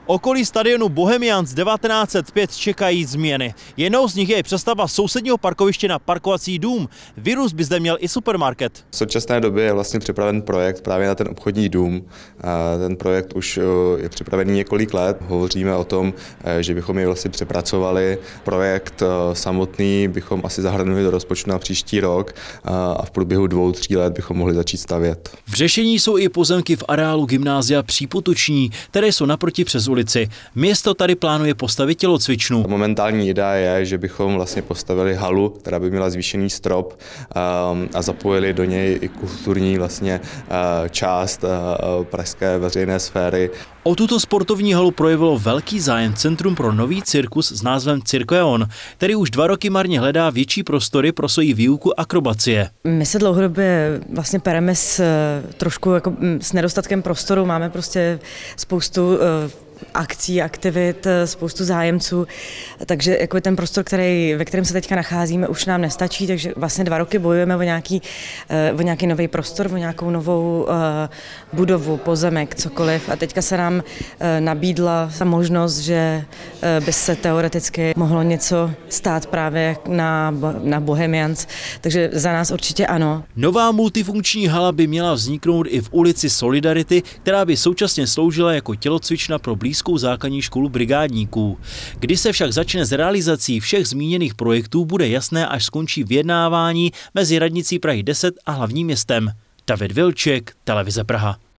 Okolí stadionu Bohemians 1905 čekají změny. Jednou z nich je i přestavba sousedního parkoviště na parkovací dům. Vyrůst by zde měl i supermarket. V současné době je vlastně připraven projekt právě na ten obchodní dům. Ten projekt už je připravený několik let. Hovoříme o tom, že bychom ji vlastně přepracovali. Projekt samotný bychom asi zahrnuli do rozpočtu na příští rok a v průběhu 2-3 let bychom mohli začít stavět. V řešení jsou i pozemky v areálu gymnázia Přípotoční, které jsou naproti přes ulici. Město tady plánuje postavit tělocvičnu. Momentální idea je, že bychom vlastně postavili halu, která by měla zvýšený strop a zapojili do něj i kulturní vlastně část pražské veřejné sféry. O tuto sportovní halu projevilo velký zájem Centrum pro nový cirkus s názvem Cirkeon, který už 2 roky marně hledá větší prostory pro svoji výuku akrobacie. My se dlouhodobě vlastně pereme trošku jako s nedostatkem prostoru, máme prostě spoustu akcí, aktivit, spoustu zájemců, takže jako ten prostor, ve kterém se teďka nacházíme, už nám nestačí, takže vlastně 2 roky bojujeme o nějaký nový prostor, o nějakou novou budovu, pozemek, cokoliv a teďka se nám nabídla ta možnost, že by se teoreticky mohlo něco stát právě na Bohemians, takže za nás určitě ano. Nová multifunkční hala by měla vzniknout i v ulici Solidarity, která by současně sloužila jako tělocvična pro blízkou základní školu brigádníků. Kdy se však začne s realizací všech zmíněných projektů, bude jasné, až skončí vyjednávání mezi radnicí Prahy 10 a hlavním městem. David Vilček, Televize Praha.